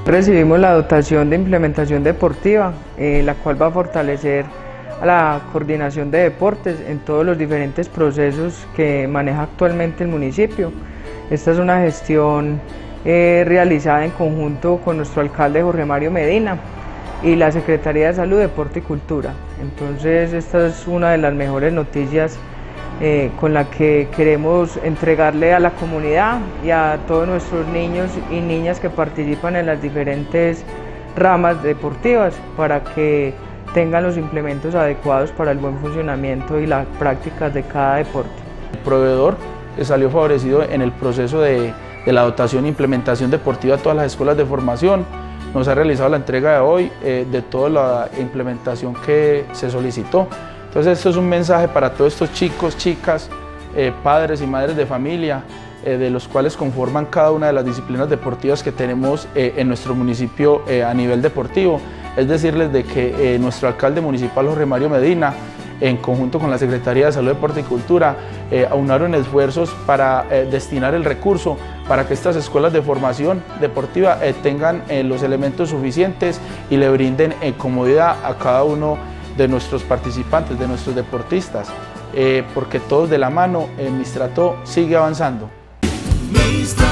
Recibimos la dotación de implementación deportiva, la cual va a fortalecer a la coordinación de deportes en todos los diferentes procesos que maneja actualmente el municipio. Esta es una gestión realizada en conjunto con nuestro alcalde Jorge Mario Medina y la Secretaría de Salud, Deporte y Cultura. Entonces esta es una de las mejores noticias con la que queremos entregarle a la comunidad y a todos nuestros niños y niñas que participan en las diferentes ramas deportivas para que tengan los implementos adecuados para el buen funcionamiento y las prácticas de cada deporte. El proveedor salió favorecido en el proceso de la dotación e implementación deportiva a todas las escuelas de formación. Nos ha realizado la entrega de hoy de toda la implementación que se solicitó. Entonces esto es un mensaje para todos estos chicos, chicas, padres y madres de familia, de los cuales conforman cada una de las disciplinas deportivas que tenemos en nuestro municipio a nivel deportivo. Es decirles de que nuestro alcalde municipal Jorge Mario Medina, en conjunto con la Secretaría de Salud, Deporte y Cultura, aunaron esfuerzos para destinar el recurso para que estas escuelas de formación deportiva tengan los elementos suficientes y le brinden comodidad a cada uno de nuestros participantes, de nuestros deportistas, porque todos de la mano, Mistrato sigue avanzando.